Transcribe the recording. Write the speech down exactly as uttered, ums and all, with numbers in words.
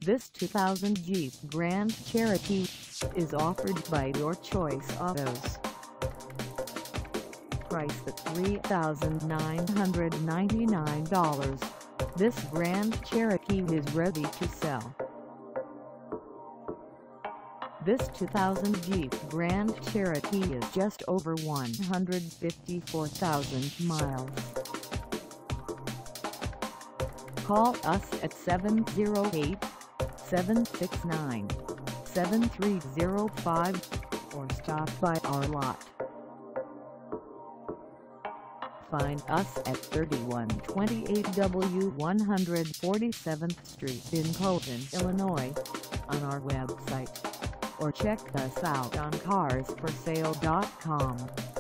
This two thousand Jeep Grand Cherokee is offered by Your Choice Autos. Priced at three thousand nine hundred ninety-nine dollars, this Grand Cherokee is ready to sell. This two thousand Jeep Grand Cherokee is just over one hundred fifty-four thousand miles. Call us at seven oh eight, seven six nine, seven three oh five or stop by our lot. Find us at thirty-one twenty-eight W one hundred forty-seventh Street in Posen, Illinois, on our website, or check us out on cars for sale dot com.